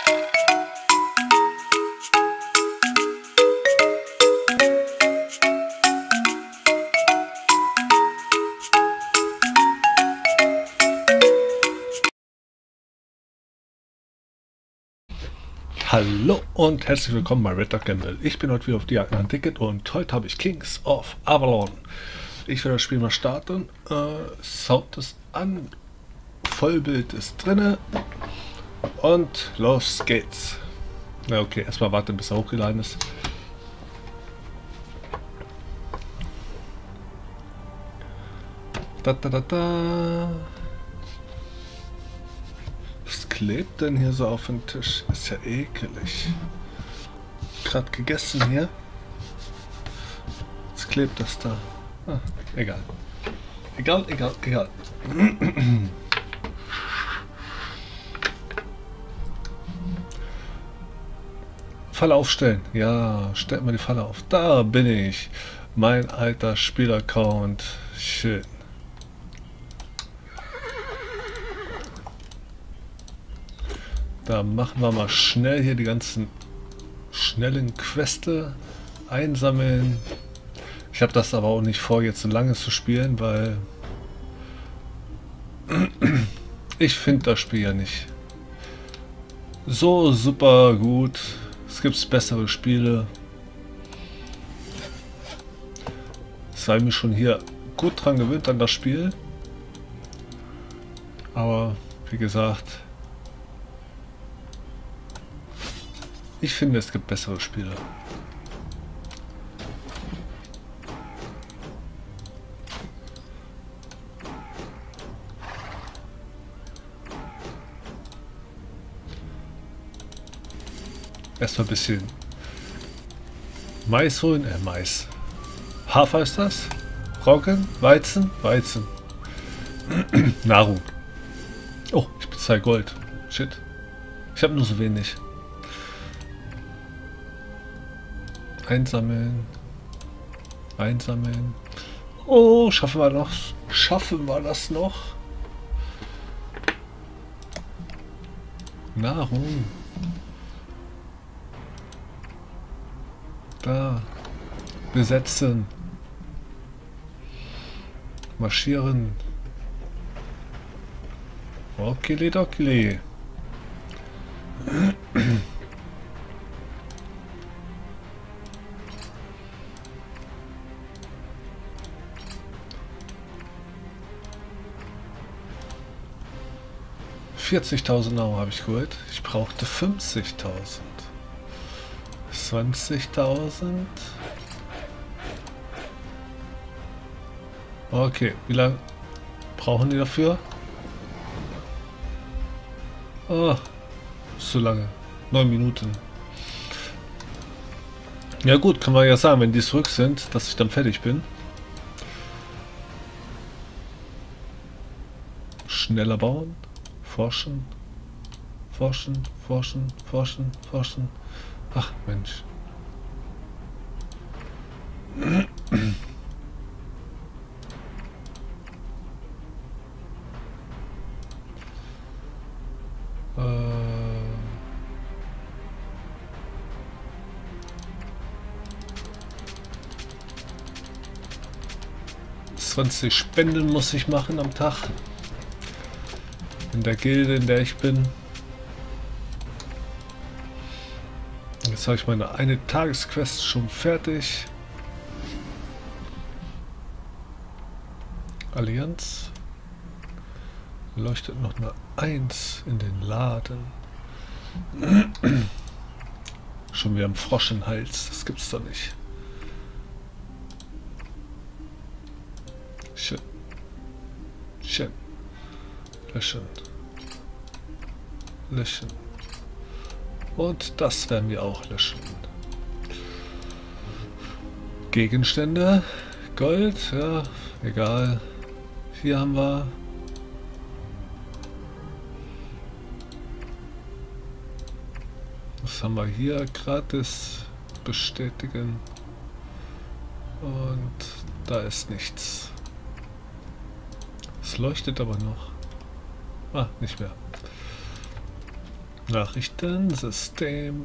Hallo und herzlich willkommen bei Red Dog Gamble. Ich bin heute wieder auf die Jagd nach einem Ticket und heute habe ich Kings of Avalon. Ich werde das Spiel mal starten. Sound ist an, Vollbild ist drinne und los geht's. Na okay, erstmal warten, bis er hochgeladen ist. Was klebt denn hier so auf dem Tisch? Ist ja ekelig. Gerade gegessen hier. Jetzt klebt das da. Ah, egal. Egal. Falle aufstellen. Ja, stellt mal die Falle auf. Da bin ich. Mein alter Spielaccount. Schön. Da machen wir mal schnell hier die ganzen schnellen Queste einsammeln. Ich habe das aber auch nicht vor, jetzt so lange zu spielen, weil ich finde das Spiel ja nicht so super gut. Es gibt bessere Spiele. Ich habe mich schon hier gut dran gewöhnt an das Spiel. Aber wie gesagt, ich finde, es gibt bessere Spiele. Erstmal ein bisschen Mais holen. Mais. Hafer ist das? Roggen? Weizen? Weizen. Nahrung. Oh, ich bezahle Gold. Shit. Ich habe nur so wenig. Einsammeln. Oh, schaffen wir das noch? Nahrung. Da. Besetzen. Marschieren. Okili. 40.000 Euro habe ich geholt. Ich brauchte 50.000. 20.000. Okay, wie lange brauchen die dafür? Oh, so lange. 9 Minuten. Ja gut, kann man ja sagen, wenn die zurück sind, dass ich dann fertig bin. Schneller bauen. Forschen. Ach Mensch. ...20 Spenden muss ich machen am Tag. In der Gilde, in der ich bin. Jetzt habe ich meine eine Tagesquest schon fertig. Allianz. Leuchtet noch eine 1 in den Laden. Schon wieder ein Frosch im Hals. Das gibt's doch nicht. Schön. Löschen. Und das werden wir auch löschen. Gegenstände. Gold, ja, egal. Hier haben wir was haben wir hier? Gratis bestätigen. Und da ist nichts. Es leuchtet aber noch. Ah, nicht mehr. Nachrichten, System.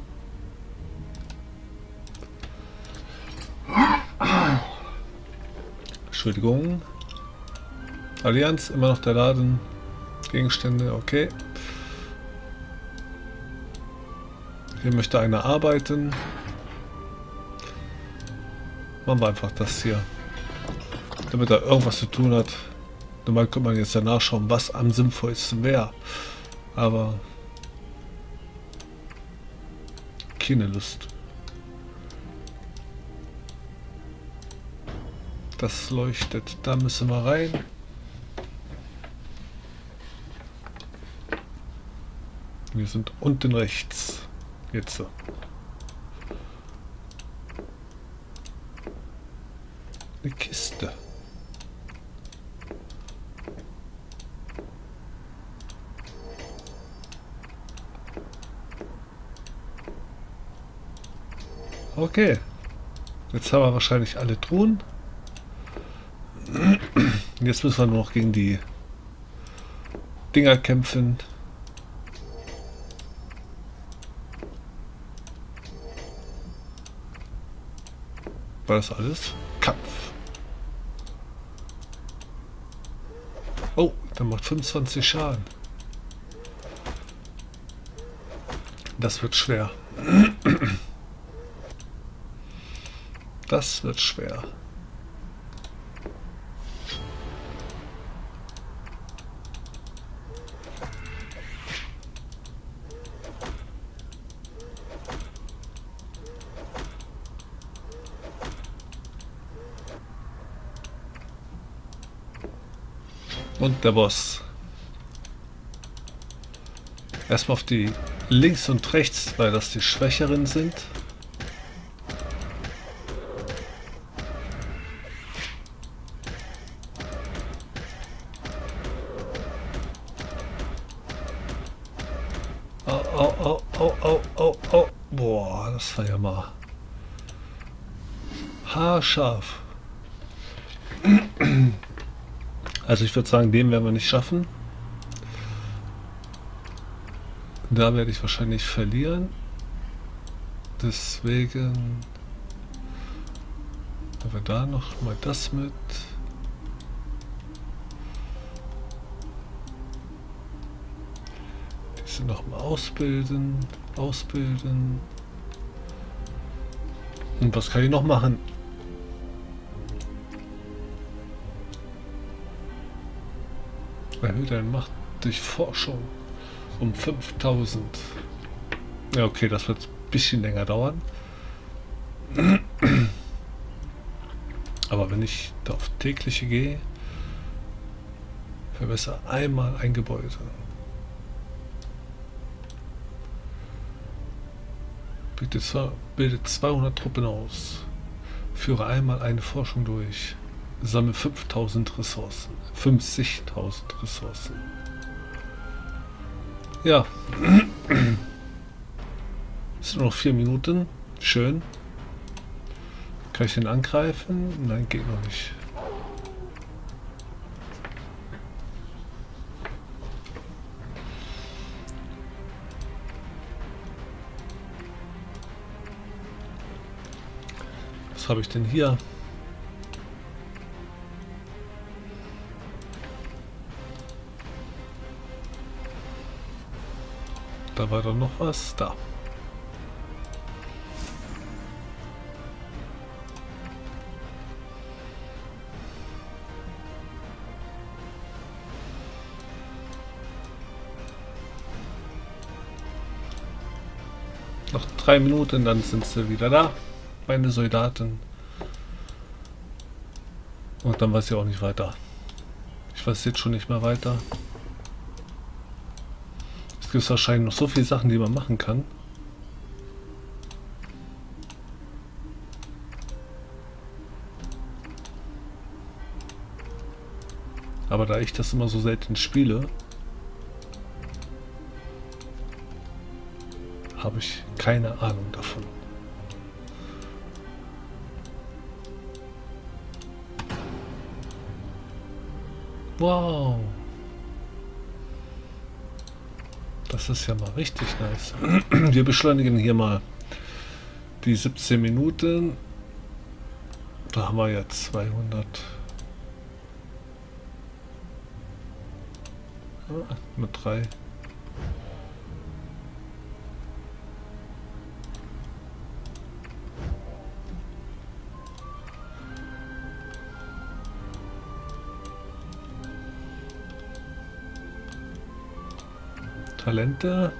Entschuldigung. Allianz, immer noch der Laden. Gegenstände, okay. Hier möchte einer arbeiten. Machen wir einfach das hier. Damit er irgendwas zu tun hat. Normal könnte man jetzt ja nachschauen, was am sinnvollsten wäre. Aber keine Lust. Das leuchtet. Da müssen wir rein. Wir sind unten rechts. Jetzt so. Eine Kiste. Okay. Jetzt haben wir wahrscheinlich alle Truhen. Jetzt müssen wir nur noch gegen die Dinger kämpfen. War das alles? Kampf. Oh, der macht 25 Schaden. Das wird schwer. Das wird schwer. Und der Boss. Erstmal auf die links und rechts, weil das die Schwächeren sind. Au, au, au, au, au, au, au. Boah, das war ja mal haarscharf. Also ich würde sagen, den werden wir nicht schaffen. Da werde ich wahrscheinlich verlieren. Deswegen haben wir da noch mal das mit. Diese noch mal ausbilden. Ausbilden. Und was kann ich noch machen? Erhöht deine Macht durch Forschung um 5000. Ja, okay, das wird ein bisschen länger dauern. Aber wenn ich da auf tägliche gehe, verbessere einmal ein Gebäude. Bildet 200 Truppen aus. Führe einmal eine Forschung durch. Sammle 5000 Ressourcen. 50.000 Ressourcen. Ja. Es sind nur noch 4 Minuten. Schön. Kann ich den angreifen? Nein, geht noch nicht. Was habe ich denn hier? Da war doch noch was. Da. Noch 3 Minuten, dann sind sie wieder da. Meine Soldaten. Und dann weiß ich auch nicht weiter. Ich weiß jetzt schon nicht mehr weiter. Es gibt wahrscheinlich noch so viele Sachen, die man machen kann. Aber da ich das immer so selten spiele, habe ich keine Ahnung davon. Wow. Das Das ist ja mal richtig nice. Wir beschleunigen hier mal die 17 Minuten. Da haben wir jetzt 200. Mit 3. Talente.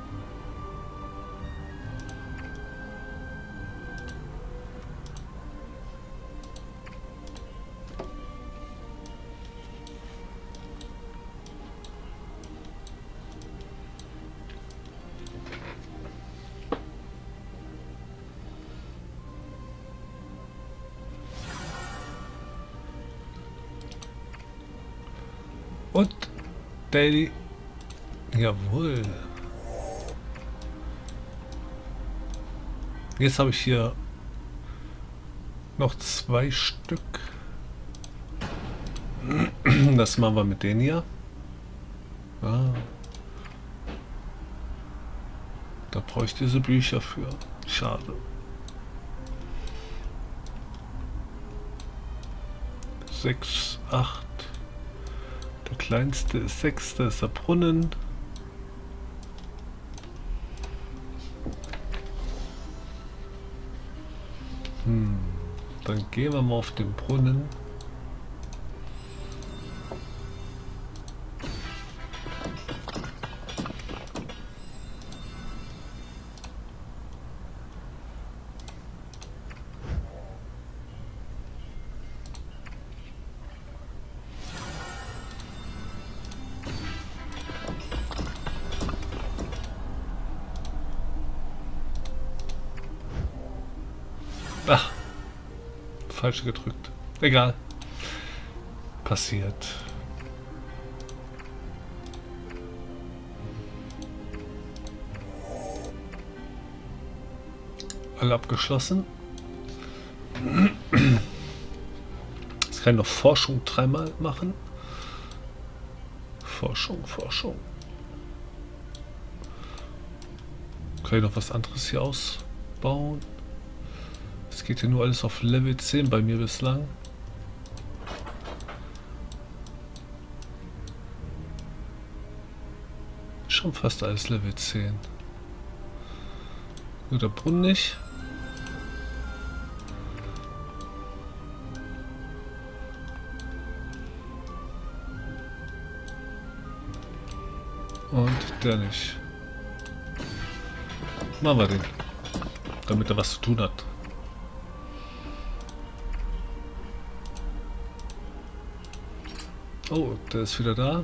Und Daily. Jawohl. Jetzt habe ich hier noch 2 Stück. Das machen wir mit denen hier. Ah. Da brauche ich diese Bücher für. Schade. 6, 8. Der kleinste ist 6, da ist der Brunnen. Dann gehen wir mal auf den Brunnen. Ach, falsch gedrückt. Egal. Passiert. Alle abgeschlossen. Jetzt kann ich noch Forschung 3-mal machen. Forschung. Kann ich noch was anderes hier ausbauen? Es geht hier nur alles auf Level 10 bei mir bislang. Schon fast alles Level 10. Nur der Brunnen nicht. Und der nicht. Machen wir den. Damit er was zu tun hat. Oh, der ist wieder da.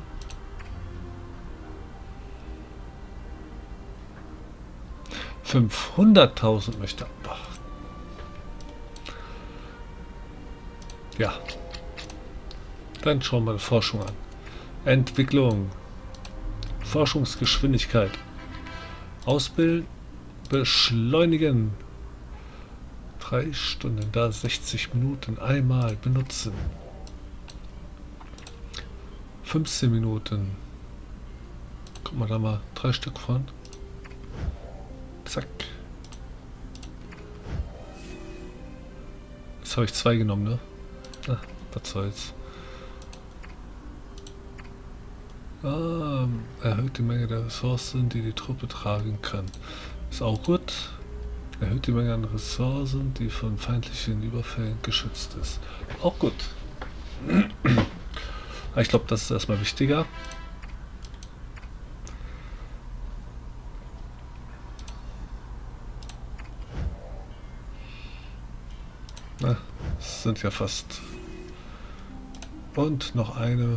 $500.000 möchte. Ja. Dann schauen wir die Forschung an. Entwicklung. Forschungsgeschwindigkeit. Ausbilden. Beschleunigen. 3 Stunden. Da 60 Minuten. Einmal benutzen. 15 Minuten. Guck mal da mal 3 Stück von. Zack. Jetzt habe ich 2 genommen, ne? Na, was soll's. Erhöht die Menge der Ressourcen, die die Truppe tragen kann. Ist auch gut. Erhöht die Menge an Ressourcen, die von feindlichen Überfällen geschützt ist. Auch gut. Ich glaube, das ist erstmal wichtiger. Na, es sind ja fast. Und noch eine.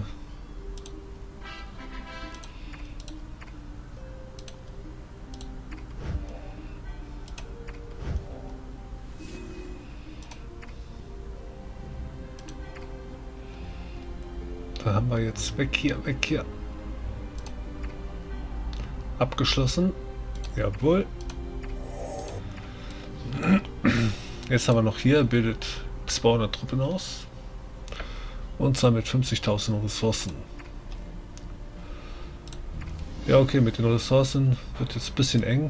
Da haben wir jetzt weg hier. Abgeschlossen. Jawohl. Jetzt haben wir noch hier, bildet 200 Truppen aus. Und zwar mit 50.000 Ressourcen. Ja, okay, mit den Ressourcen wird jetzt ein bisschen eng.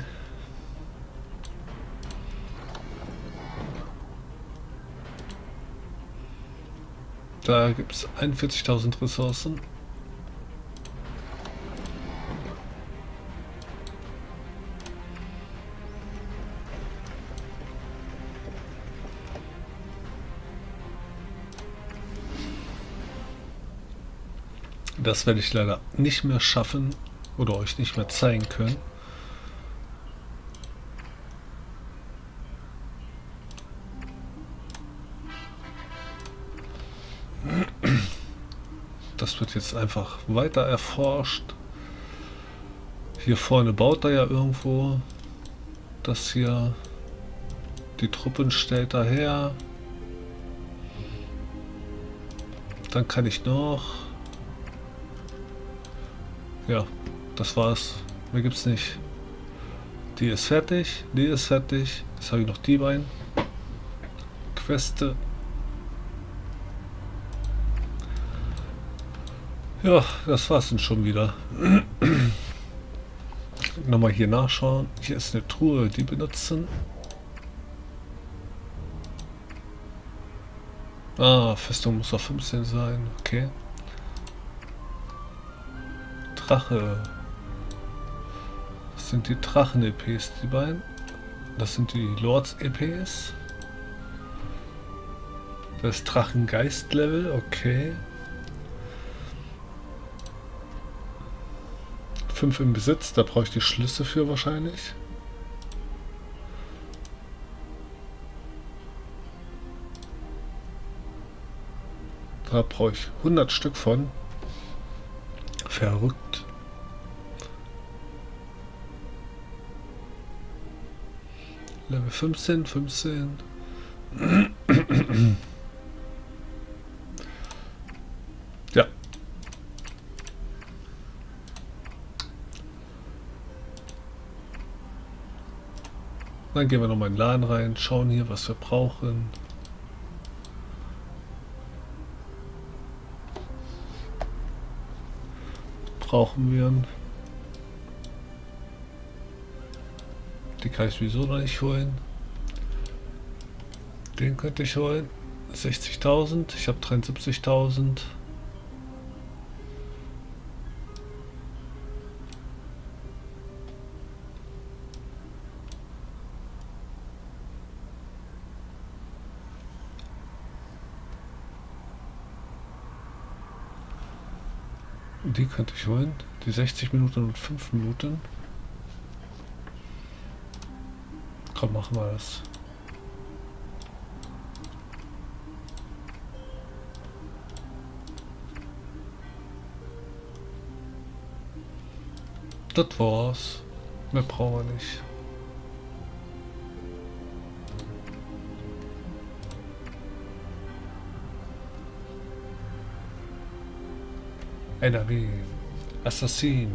Da gibt es 41.000 Ressourcen. Das werde ich leider nicht mehr schaffen oder euch nicht mehr zeigen können. Das wird jetzt einfach weiter erforscht. Hier vorne baut er ja irgendwo. Das hier. Die Truppen stellt er her. Dann kann ich noch. Ja, das war's. Mehr gibt's nicht. Die ist fertig. Die ist fertig. Jetzt habe ich noch die beiden. Queste. Ja, das war's dann schon wieder. Nochmal hier nachschauen. Hier ist eine Truhe, die benutzen. Ah, Festung muss auf 15 sein. Okay. Drache. Das sind die Drachen-EPs, die beiden. Das sind die Lords-EPs. Das Drachengeist-Level, okay. 5 im Besitz, da brauche ich die Schlüssel für wahrscheinlich. Da brauche ich 100 Stück von. Verrückt. Level 15, 15. Ja. Dann gehen wir nochmal in den Laden rein, schauen hier, was wir brauchen. Brauchen wir. Die kann ich sowieso noch nicht holen. Den könnte ich holen. 60.000. Ich habe 73.000. Die könnte ich holen. Die 60 Minuten und 5 Minuten. Komm, machen wir das. Das war's. Mehr brauchen wir nicht. NRW. Assassin.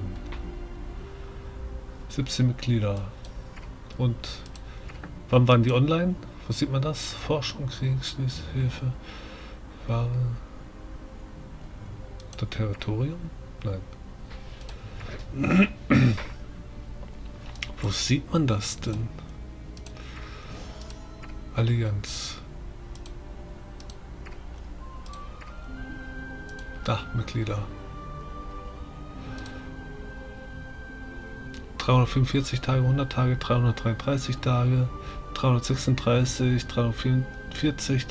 17 Mitglieder. Und wann waren die online? Wo sieht man das? Forschung, Kriegshilfe, Ware. Das Territorium? Nein. Wo sieht man das denn? Allianz. Da, Mitglieder. 345 Tage, 100 Tage, 333 Tage, 336, 344,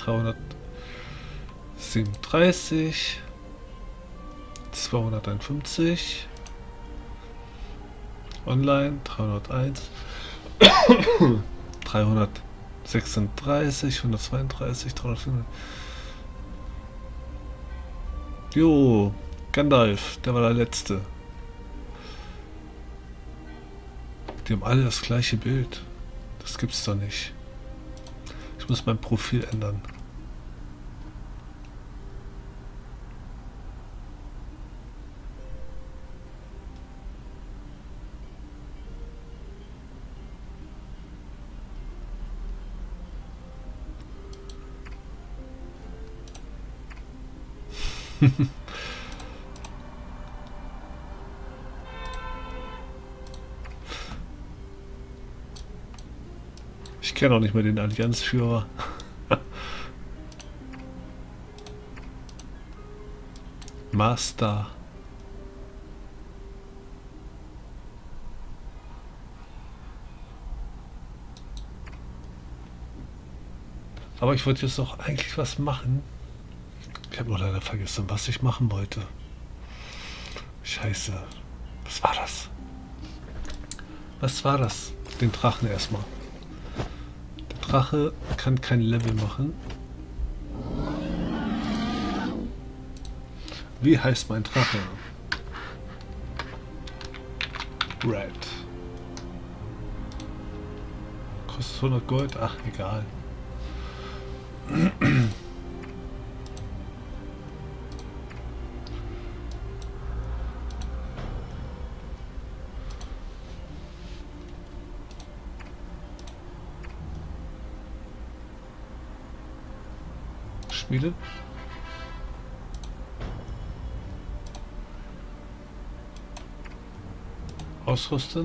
337, 251, online 301, 336, 132, 304. Jo, Gandalf, der war der Letzte. Die haben alle das gleiche Bild. Das gibt's doch nicht. Ich muss mein Profil ändern. Ich kenne auch nicht mehr den Allianzführer. Master. Aber ich wollte jetzt doch eigentlich was machen. Ich habe nur leider vergessen, was ich machen wollte. Scheiße. Was war das? Was war das? Den Drachen erstmal. Der Drache kann kein Level machen. Wie heißt mein Drache? Red. Kostet 100 Gold? Ach, egal. Schmiede. Ausrüsten.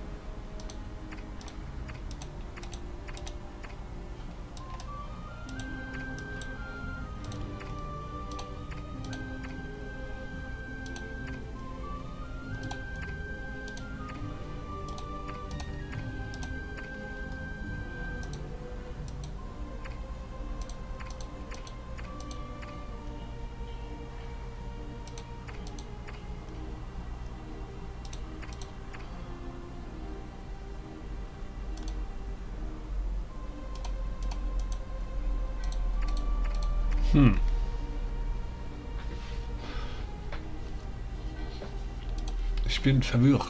Ich bin verwirrt.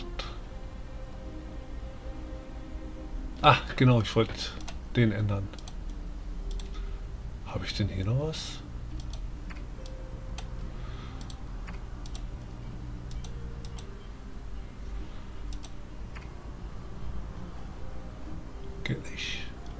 Ah, genau, ich wollte den ändern. Habe ich denn hier noch was? Geht nicht.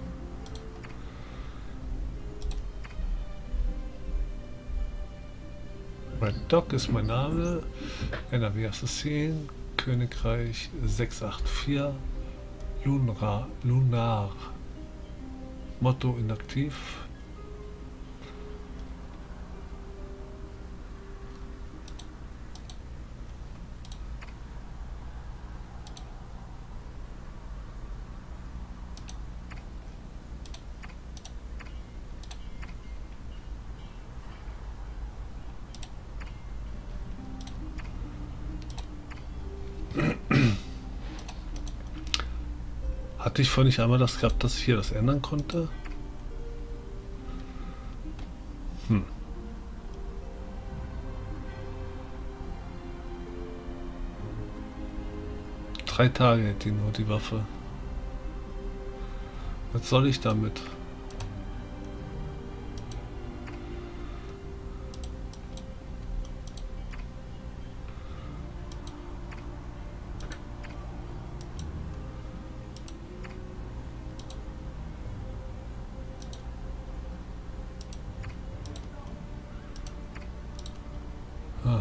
Red Dog ist mein Name. NRW Assassin. Königreich 684. Lunar. Motto inaktiv. Hatte ich vorhin nicht einmal das gehabt, dass ich hier das ändern konnte? 3 Tage hätte ich nur die Waffe. Was soll ich damit? Ah.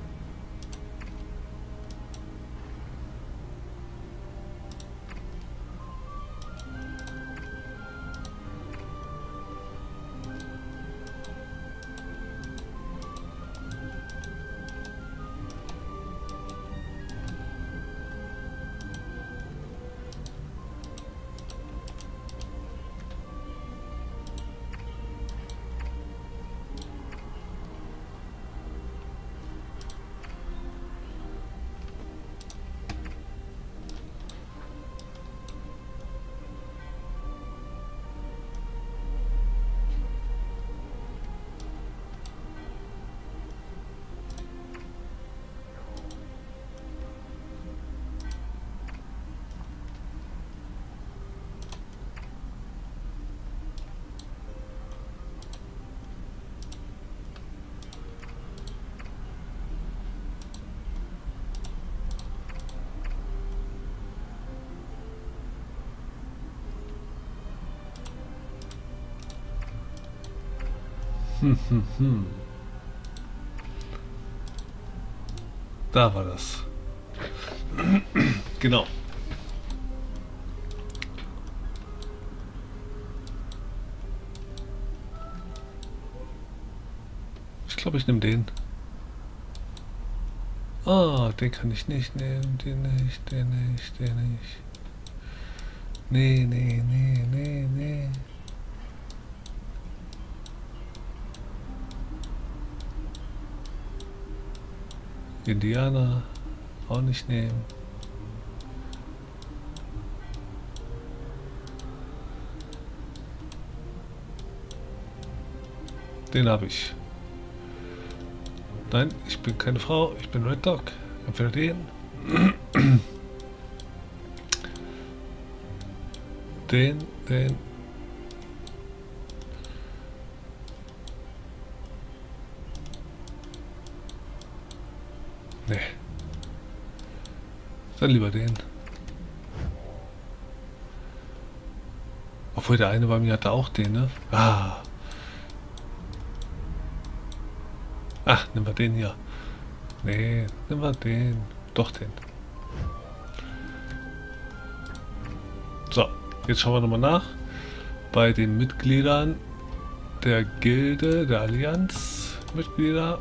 Da war das. Genau. glaube, ich nehme den. Ah, den kann ich nicht nehmen. Den nicht, den nicht, den nicht. Nee, nee, nee, nee, nee. Indianer auch nicht nehmen. Den habe ich. Nein, ich bin keine Frau, ich bin Red Dog. Entweder den. Den. Nee. Dann lieber den. Obwohl der eine bei mir hatte auch den, ne? Ah. Ach, nehmen wir den hier. Nee, nehmen wir den. Doch den. So, jetzt schauen wir nochmal nach. Bei den Mitgliedern der Gilde, der Allianz Mitglieder.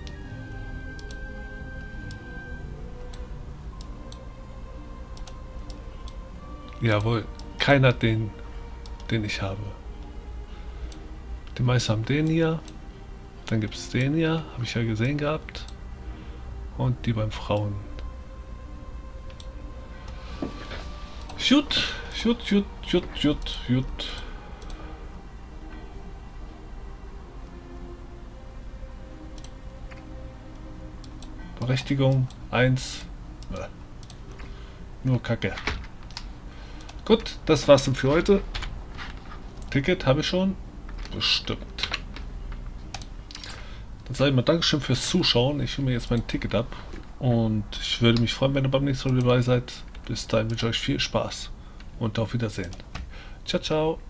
Jawohl, keiner hat den ich habe. Die meisten haben den hier. Dann gibt es den hier, habe ich ja gesehen gehabt. Und die beim Frauen. Shoot. Berechtigung 1. Nur Kacke. Gut, das war's dann für heute. Ticket habe ich schon. Bestimmt. Dann sage ich mal Dankeschön fürs Zuschauen. Ich hole mir jetzt mein Ticket ab. Und ich würde mich freuen, wenn ihr beim nächsten Mal dabei seid. Bis dahin wünsche ich euch viel Spaß. Und auf Wiedersehen. Ciao, ciao.